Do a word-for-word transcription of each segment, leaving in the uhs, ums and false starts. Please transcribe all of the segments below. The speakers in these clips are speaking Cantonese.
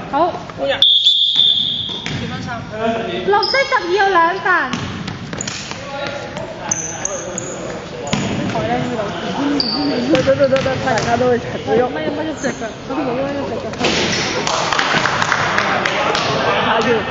好。好呀。幾分三？綠色十二有兩份。台咧呢度。對對對對對，大家都會齊喐。乜乜一隻腳，嗰啲冇乜一隻腳。下住。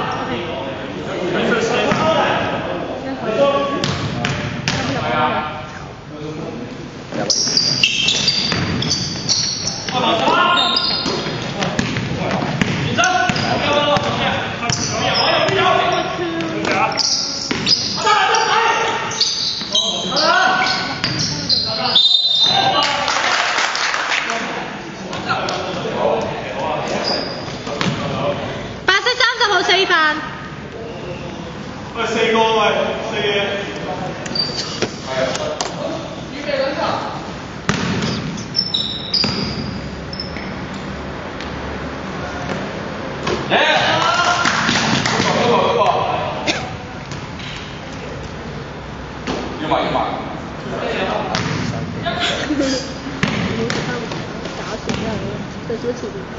白色三十號四飯。 喂，四個喂，四嘢。係啊。預備兩場。要買要買。 打錢真係最少前面。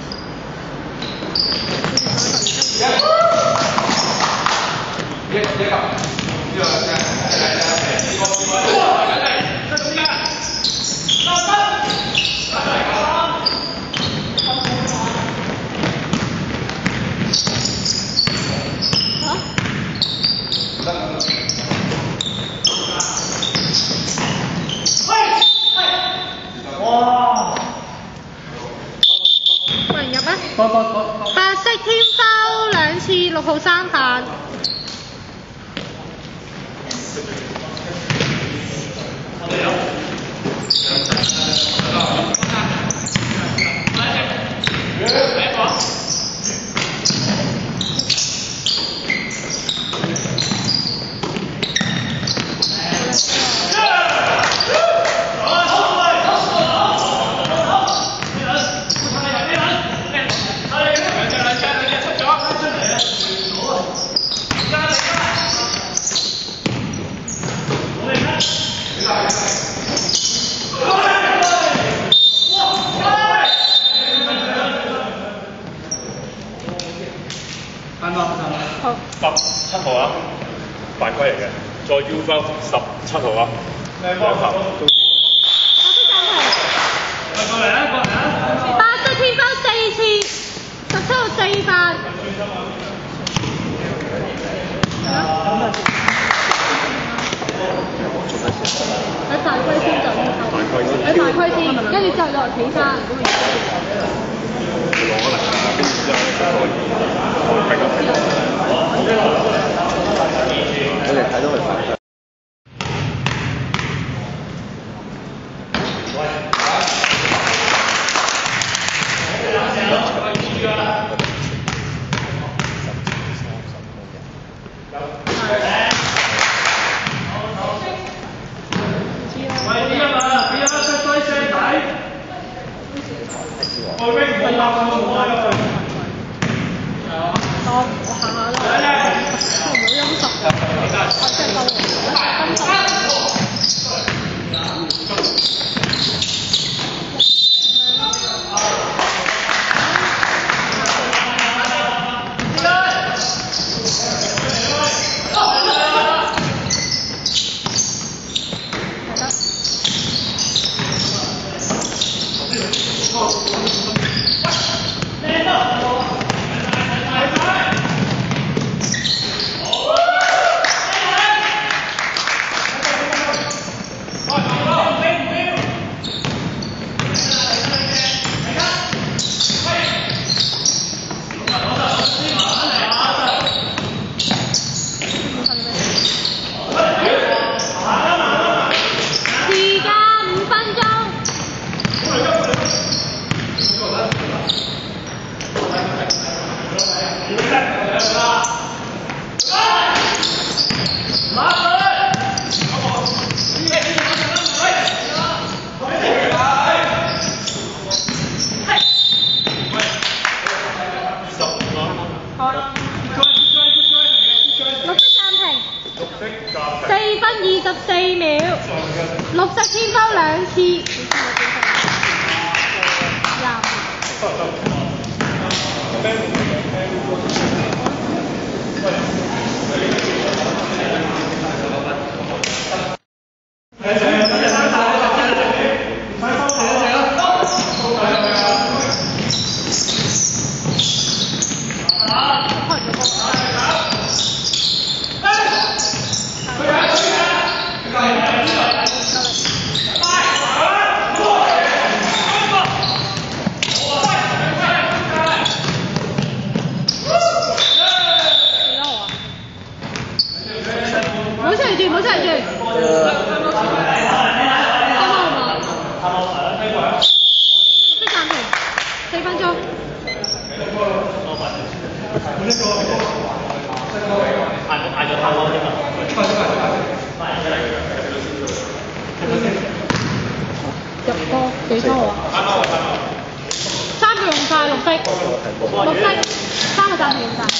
一一個，呢個先，嚟嚟嚟，呢個呢個，嚟嚟，中間，三分，嚟嚟講。哇！ 冇人入啊！白色天包兩次六號三飯。 十七號啊，犯規嚟嘅，再 U 翻十七號啊，兩球。過嚟啊！過嚟啊！ 白色天包四次，十七號四飯。喺大龜先就喺大龜先，跟住之後落嚟企山。 攞可能啊，跟住之後再再逼落去。我哋睇到佢反應。 我我行下啦，我唔好陰濕，我真係夠陰濕。時間五分鐘。 色，綠色，三個暫停晒。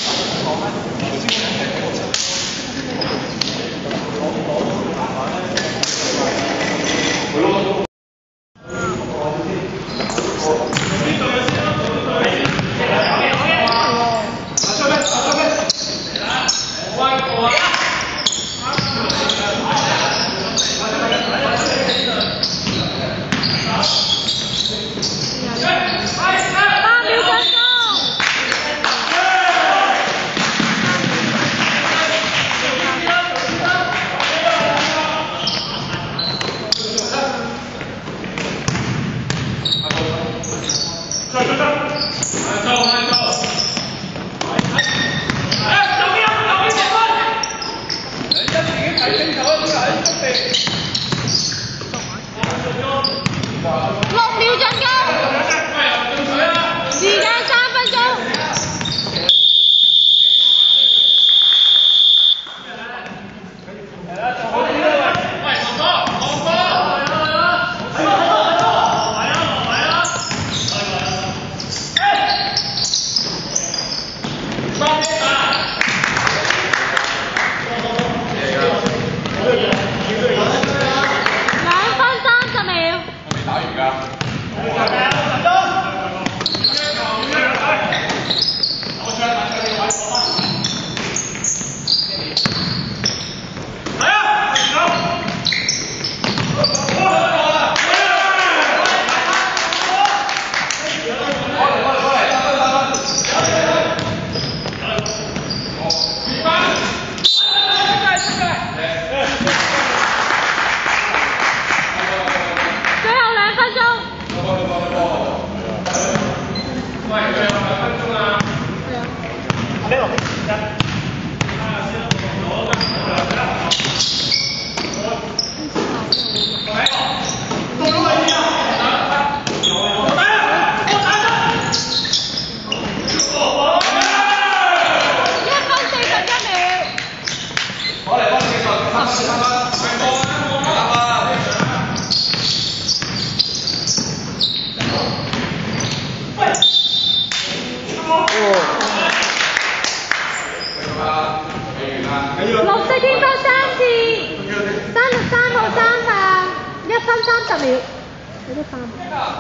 綠色天波三次，三十三號三棒，一分三十秒，你都三。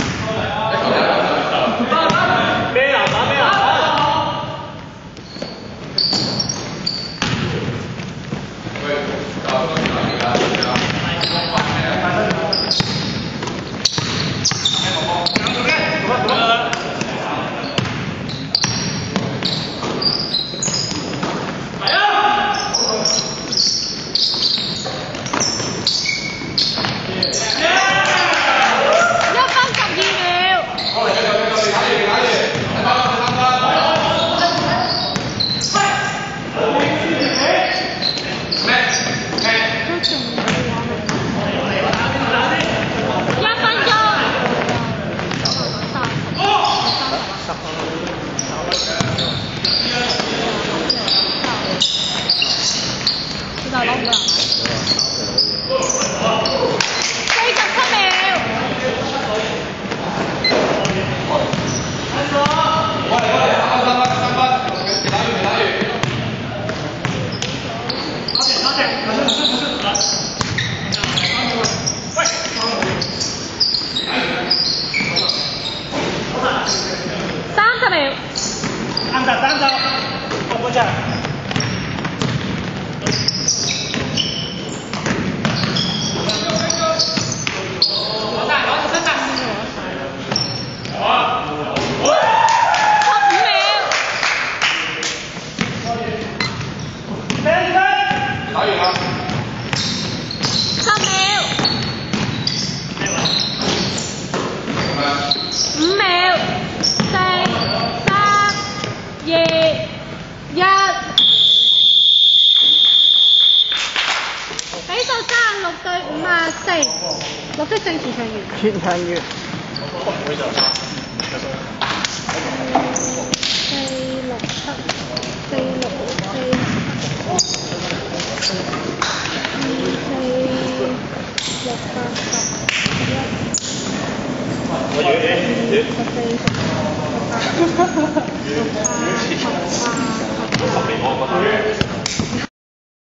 咩啊？打咩啊？喂，搞到哪里了？綠色正全場員。全場員。四六七，四六四，二四六八十一，二十四十六八。 哈哈哈。